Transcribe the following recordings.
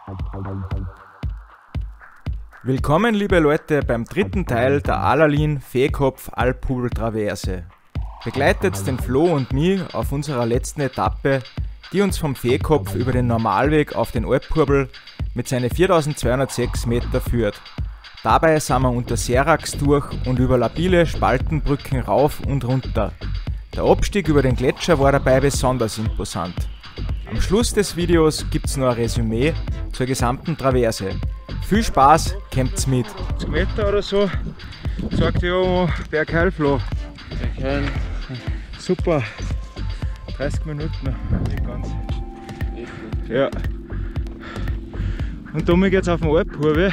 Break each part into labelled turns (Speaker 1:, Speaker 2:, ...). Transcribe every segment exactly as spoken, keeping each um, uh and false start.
Speaker 1: Willkommen liebe Leute beim dritten Teil der Alalin Feekopf Alphubel Traverse. Begleitet den Flo und mich auf unserer letzten Etappe, die uns vom Feekopf über den Normalweg auf den Alphubel mit seinen viertausendzweihundertsechs Meter führt. Dabei sind wir unter Seracs durch und über labile Spaltenbrücken rauf und runter. Der Abstieg über den Gletscher war dabei besonders imposant. Am Schluss des Videos gibt's noch ein Resümee zur gesamten Traverse. Viel Spaß, kommt's mit! zwanzig Meter oder so, sagt ja Bergheilflo.
Speaker 2: Bergheil.
Speaker 1: Super, dreißig Minuten, nicht ganz. Ja. Und damit geht's auf den Alphubel.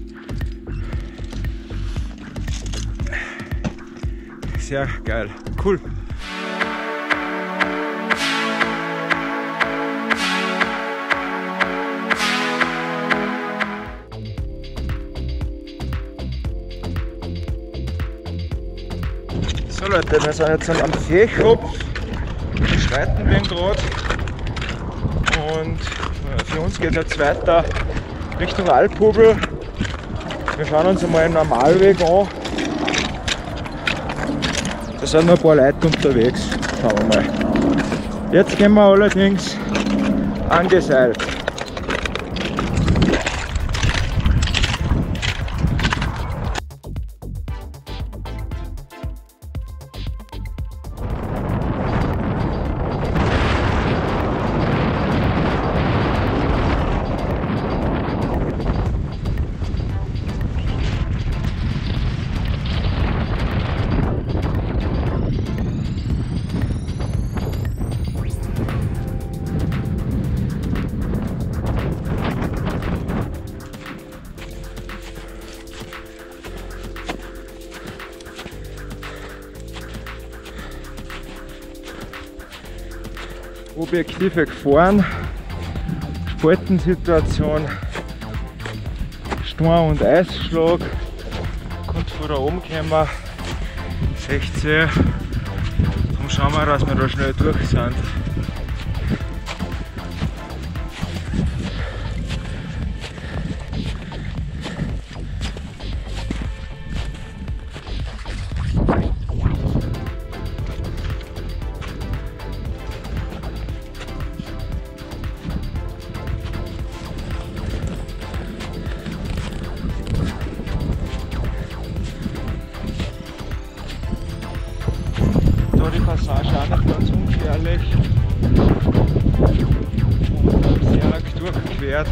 Speaker 1: Sehr geil, cool. So Leute, wir sind jetzt am Feekopf, wir schreiten den gerade und für uns geht es jetzt weiter Richtung Alphubel. Wir schauen uns einmal den Normalweg an. Da sind noch ein paar Leute unterwegs, schauen wir mal. Jetzt gehen wir allerdings angeseilt. Objektive gefahren, Spaltensituation, Sturm- und Eisschlag, kommt von da oben kommen, sechzehn, darum schauen wir, dass wir da schnell durch sind. Die Passage auch nicht ganz ungefährlich und sehr lang durchquert.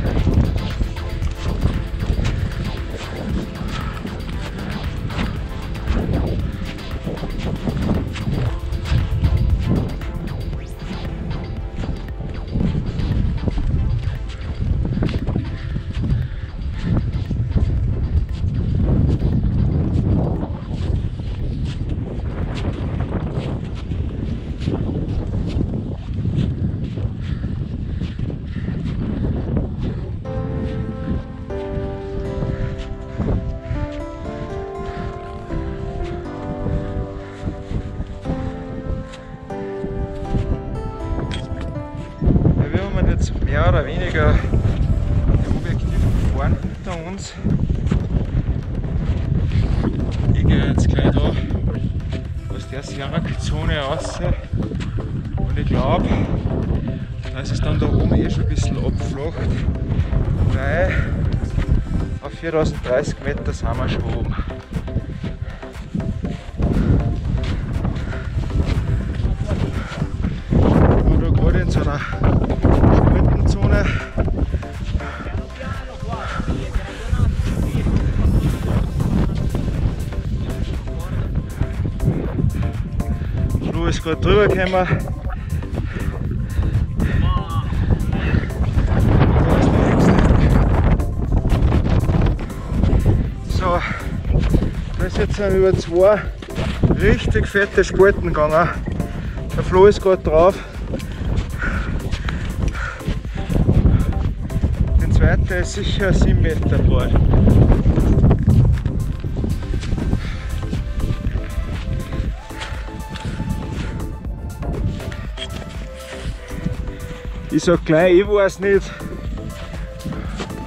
Speaker 1: Mehr oder weniger die Objektive gefahren hinter uns. Ich gehe jetzt gleich da aus der Serac-Zone raus und ich glaube, dass es dann da oben eh schon ein bisschen abflacht, weil auf viertausenddreißig Meter sind wir schon oben. Und da gerade in so einer Zone. Flo ist gerade drüber gekommen. So, da ist jetzt über zwei richtig fette Spalten gegangen. Der Flo ist gerade drauf. Der zweite ist sicher sieben Meter breit. Ich sag gleich, ich weiß nicht,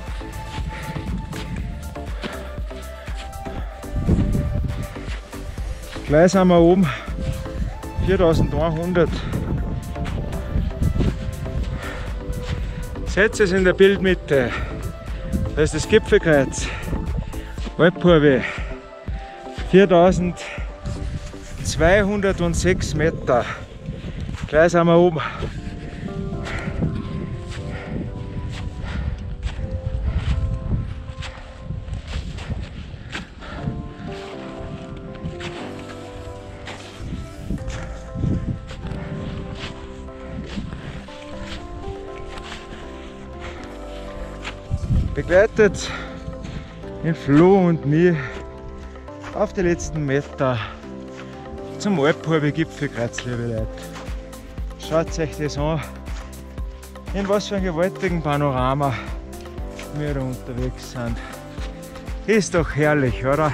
Speaker 1: Gleich sind wir oben, viertausendeinhundert. Seht ihr es in der Bildmitte? Da ist das Gipfelkreuz. Alpurve. viertausendzweihundertsechs Meter. Gleich sind wir oben. Begleitet den Flo und mich auf die letzten Meter zum Alpurve Gipfelkreuz, liebe Leute. Schaut euch das an, in was für einem gewaltigen Panorama wir da unterwegs sind. Ist doch herrlich, oder?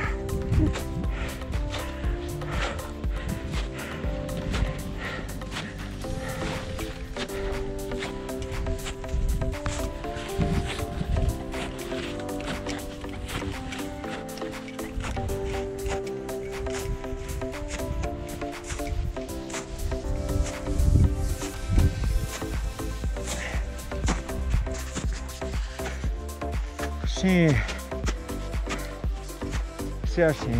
Speaker 1: Schön. Sehr schön.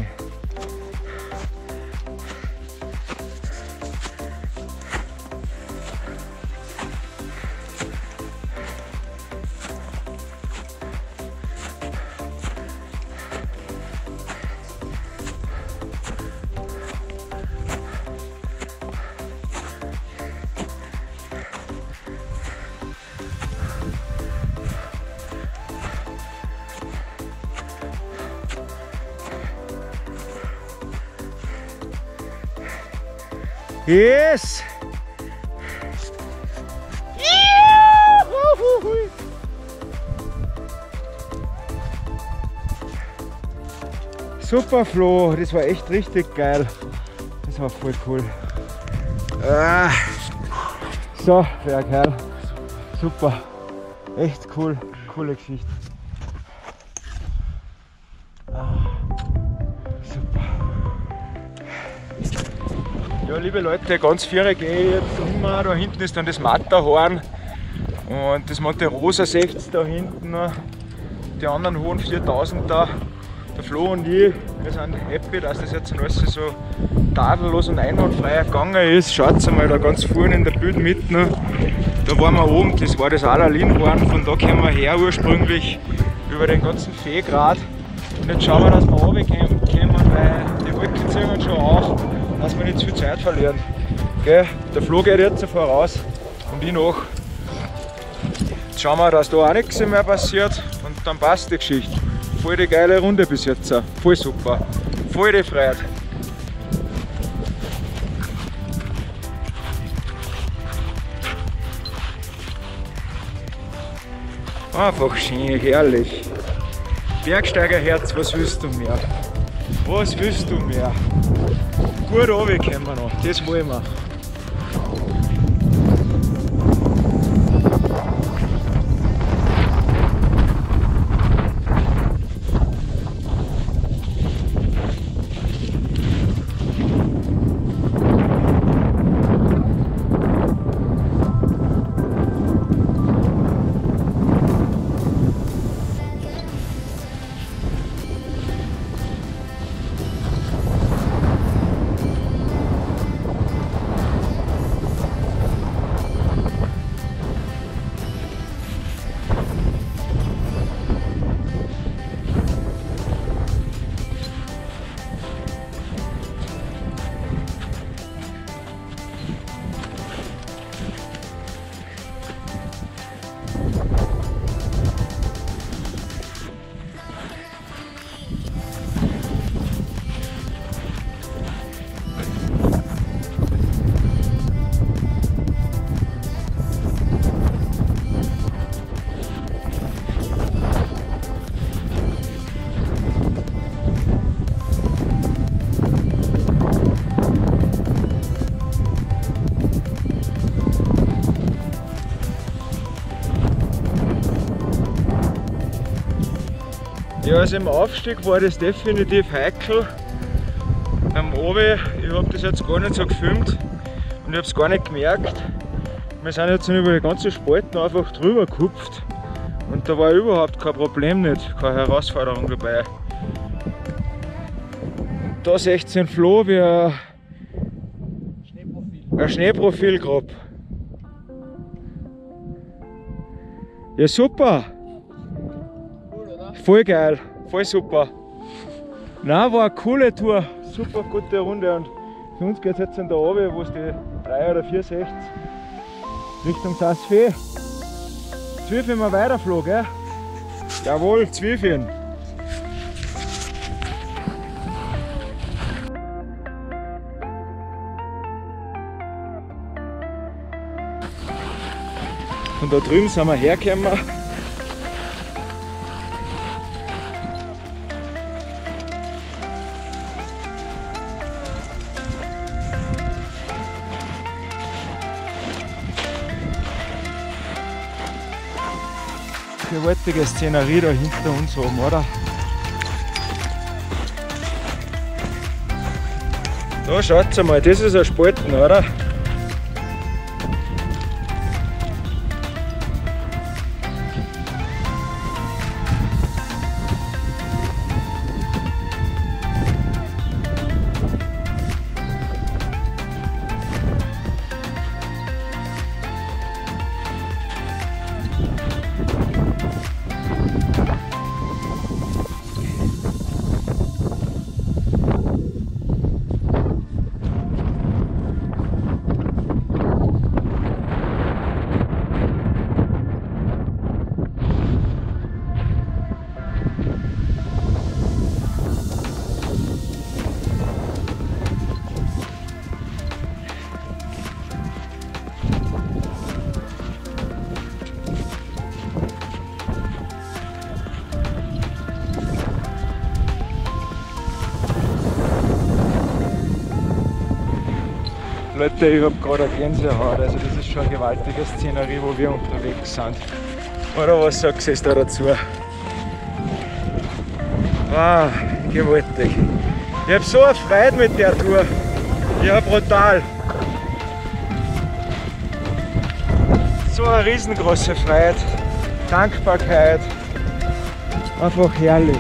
Speaker 1: Yes! Super Flo, das war echt richtig geil. Das war voll cool. Ah. So, der Kerl. Super. Echt cool. Coole Geschichte. Ja, liebe Leute, ganz vier gehe ich jetzt um. Da hinten ist dann das Matterhorn und das Monte Rosa seht ihr da hinten. Die anderen hohen viertausender. Der Flo und ich, wir sind happy, dass das jetzt alles so tadellos und einwandfrei gegangen ist. Schaut mal da ganz vorne in der Bildmitte. Da waren wir oben, das war das Alalinhorn, von da kommen wir her ursprünglich über den ganzen Feegrat. Und jetzt schauen wir, dass wir runterkommen, weil die Wolken ziehen schon auf, dass wir nicht zu viel Zeit verlieren. Gell? Der Flo geht jetzt voraus und ich noch. Jetzt schauen wir, dass da auch nichts mehr passiert und dann passt die Geschichte. Voll die geile Runde bis jetzt, voll super, voll die Freude. Einfach schön, herrlich. Bergsteigerherz, was willst du mehr? Was willst du mehr? Gut runterkommen wir noch, das wollen wir. Ja, also im Aufstieg war das definitiv heikel. beim Obi, ich habe das jetzt gar nicht so gefilmt und ich habe es gar nicht gemerkt. Wir sind jetzt über die ganzen Spalten einfach drüber gehupft und da war überhaupt kein Problem nicht, keine Herausforderung dabei. Da seht ihr den Floh wie ein Schneeprofil, ein Schneeprofil grab. Ja super! Cool, oder? Voll geil, voll super. Nein, war eine coole Tour, super gute Runde und für uns geht es jetzt in der Obi, wo es die drei oder vier sechzig Richtung Saas-Fee. Zwölf wir weiterflog, gell? Jawohl, zwölf. Von da drüben sind wir hergekommen. Gewaltige Szenerie da hinter uns oben, oder? Da schaut mal, das ist ein Spalten, oder? Leute, ich habe gerade eine Gänsehaut, also das ist schon eine gewaltige Szenerie, wo wir unterwegs sind. Oder was sagst du da dazu? Wow, gewaltig. Ich habe so eine Freude mit der Tour. Ja, brutal. So eine riesengroße Freude, Dankbarkeit, einfach herrlich.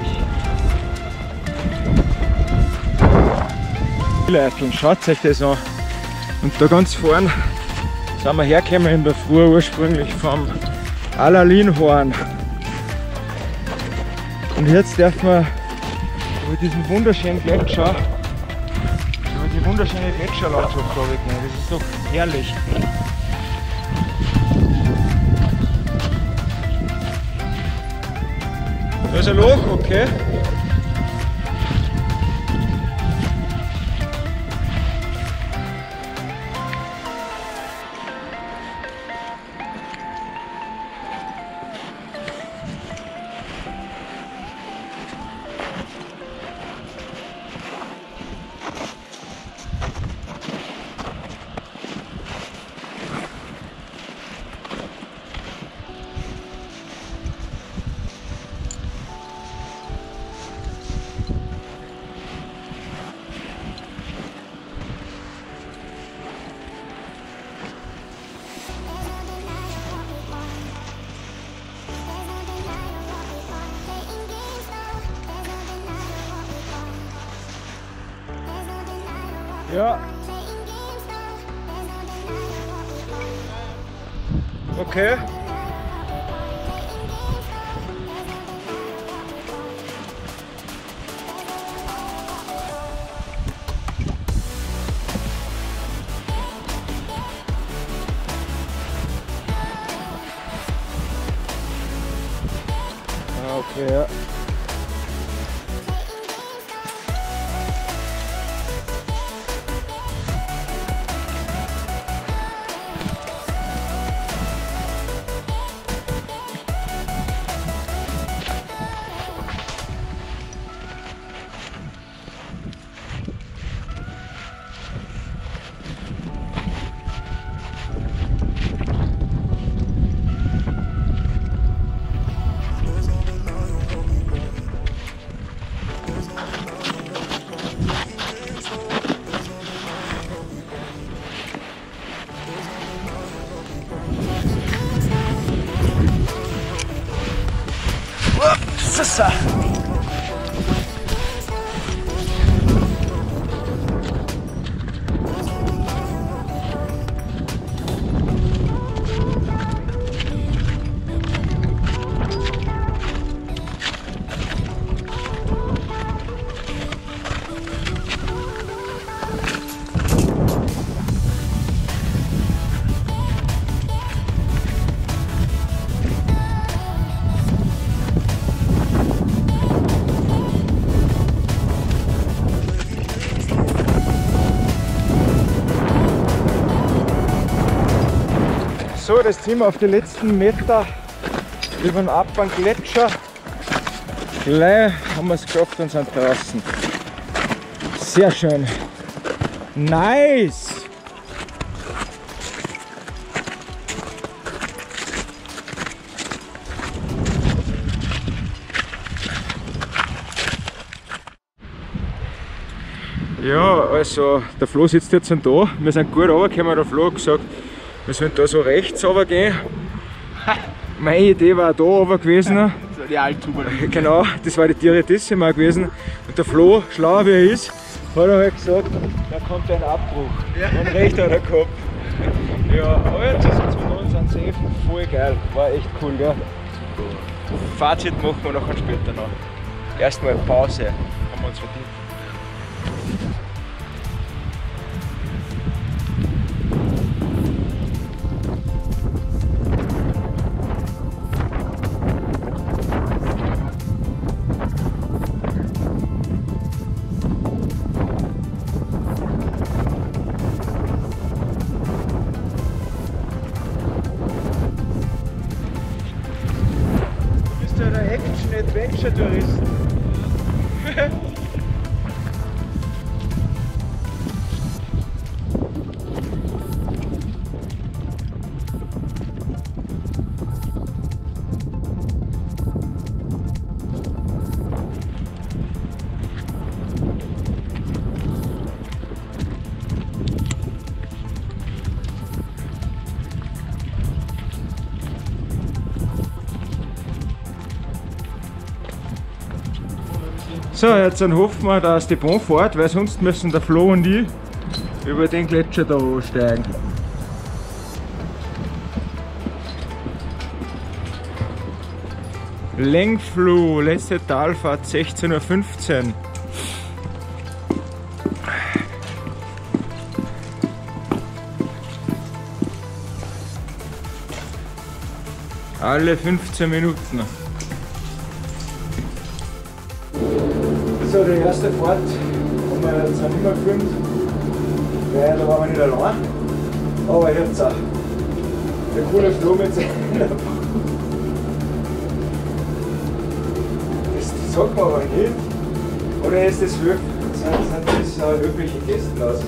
Speaker 1: Leute, schaut euch das an. Und da ganz vorne sind wir hergekommen in der Früh ursprünglich vom Alalinhorn. Und jetzt dürfen wir über diesen wunderschönen Gletscher, über die wunderschöne Gletscherlandschaft gehen. Das ist doch herrlich. Da ist ein Loch, okay. Ja. Okay. Okay, ja. So. So, das ziehen wir auf die letzten Meter über den Abhang Gletscher. Gleich haben wir es geschafft und sind draußen. Sehr schön. Nice! Ja, also der Flo sitzt jetzt da. Wir sind gut runtergekommen. Der Flo hat gesagt, wir sollen da so rechts runter gehen. Meine Idee war da runter gewesen.
Speaker 2: Das war die Althuber.
Speaker 1: Genau, das war die Diretissima gewesen. Und der Flo, schlau wie er ist, hat er halt gesagt, da kommt ein Abbruch. Ja. Und recht hat er gehabt. Ja, aber jetzt ist es mit uns an safe voll geil. War echt cool, gell? Fazit machen wir nachher später noch. Erstmal Pause. Haben wir uns verdient. Adventure-Touristen. So, jetzt dann hoffen wir, dass die Bahn fährt, weil sonst müssen der Flo und ich über den Gletscher da steigen. Lengfluh, letzte Talfahrt sechzehn Uhr fünfzehn. Alle fünfzehn Minuten. So, die erste Fahrt haben wir jetzt nicht mehr gefilmt, weil da waren wir nicht allein. Aber jetzt auch der coole Flo mit seiner. Das sagt man aber nicht. Oder ist das höf sind, sind das höfliche Gästenhaus?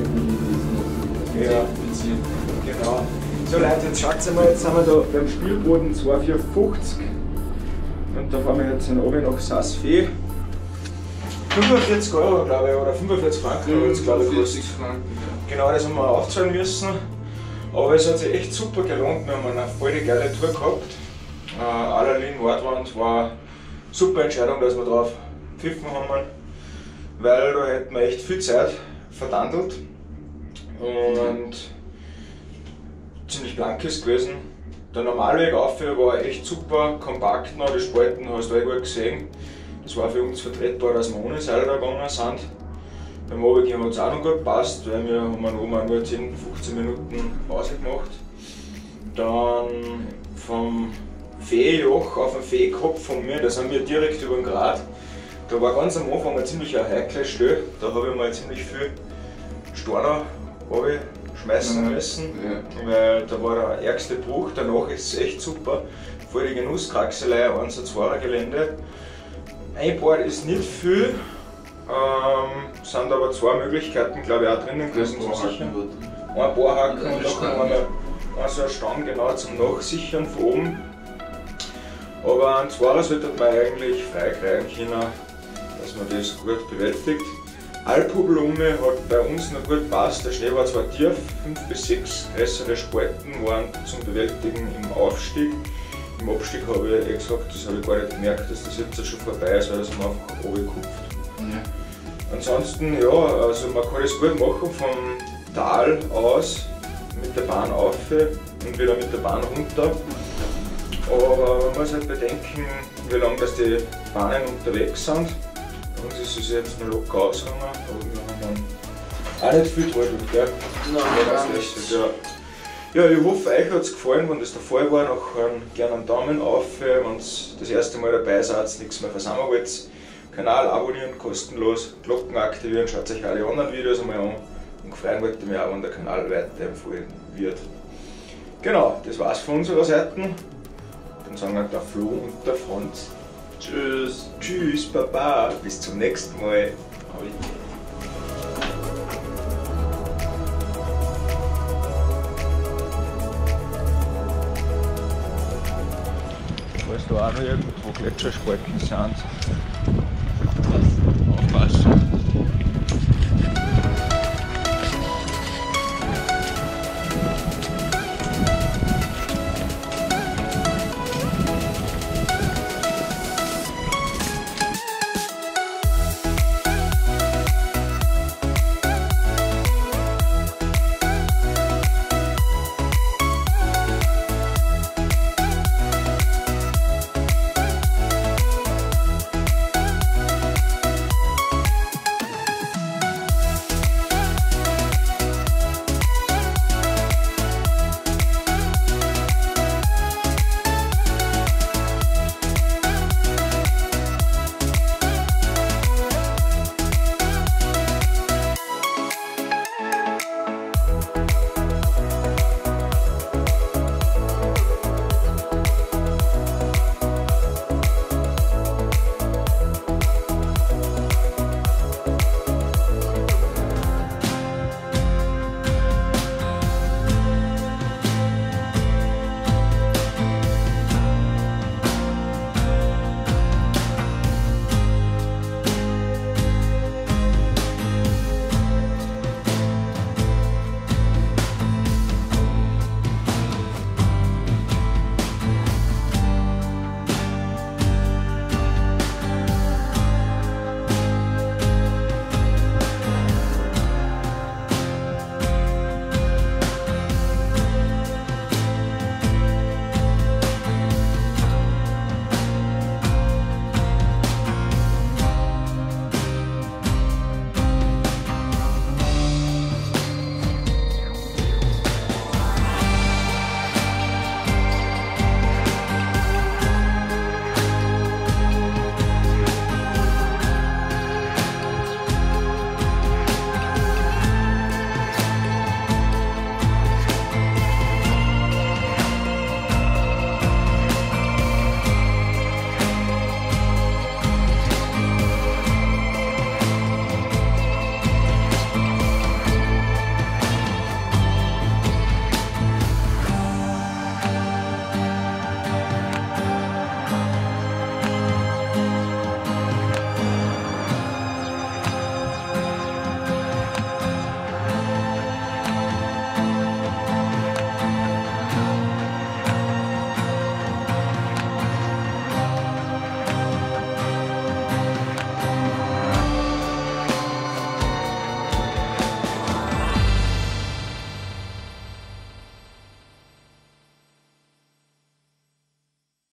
Speaker 1: Ja, genau. So Leute, jetzt schaut mal, jetzt sind wir da beim Spielboden zwei vier fünfzig und da fahren wir jetzt oben nach Saas-Fee. fünfundvierzig Euro, glaube ich, oder fünfundvierzig Franken haben wir uns, glaube ich, gekostet. Genau, das haben wir aufzahlen müssen. Aber es hat sich echt super gelohnt. Wir haben eine voll die geile Tour gehabt. Äh, Allerlin Nordwand war eine super Entscheidung, dass wir drauf pfiffen haben, weil da hätten wir echt viel Zeit verdandelt und ziemlich blank ist gewesen. Der Normalweg auf war echt super, kompakt noch, die Spalten hast du eh gut gesehen. Es war für uns vertretbar, dass wir ohne Seil da gegangen sind. Beim Runtergehen hat es auch noch gut gepasst, weil wir haben oben auch nur zehn bis fünfzehn Minuten Pause gemacht. Dann vom Feenjoch auf den Feekopf von mir, da sind wir direkt über den Grat. Da war ganz am Anfang eine ziemlich heikle Stelle, da habe ich mal ziemlich viel Steine schmeißen mhm. müssen, ja. Weil da war der ärgste Bruch, danach ist es echt super. Voll die Genusskraxelei, eins zu zwei Gelände. Einbaut ist nicht viel, ähm, sind aber zwei Möglichkeiten, glaube ich, auch drinnen gewesen zum Sichern. Ein Bohrhaken und dann eine, so ein Stamm genau zum Nachsichern von oben. Aber ein Zweier sollte man eigentlich frei kriegen können, dass man das gut bewältigt. Alphublume hat bei uns noch gut gepasst, der Schnee war zwar tief, fünf bis sechs größere Spalten waren zum Bewältigen im Aufstieg. im Abstieg habe ich eh gesagt, das habe ich gar nicht gemerkt, dass das jetzt schon vorbei ist, weil das mir einfach runtergekupft. Ja. Ansonsten, ja, also man kann das gut machen vom Tal aus, mit der Bahn rauf und wieder mit der Bahn runter. Aber man muss halt bedenken, wie lange dass die Bahnen unterwegs sind. Bei uns ist es jetzt noch locker ausgegangen, aber wir haben dann auch nicht viel gehalten, gell? Nein, nein, nicht. Ja. Ja, ich hoffe, euch hat es gefallen. Wenn das der Fall war, nachher gerne einen Daumen auf. Wenn ihr das erste Mal dabei seid, nichts mehr versammeln wollt. Kanal abonnieren, kostenlos, Glocken aktivieren, schaut euch alle anderen Videos einmal an. Und freuen wollte mich auch, wenn der Kanal weiterempfohlen wird. Genau, das war's von unserer Seite. Dann sagen wir der Flo und der Franz. Tschüss. Tschüss, Baba. Bis zum nächsten Mal. Falls da auch noch irgendwo Gletscherspalten sind. Aufpassen.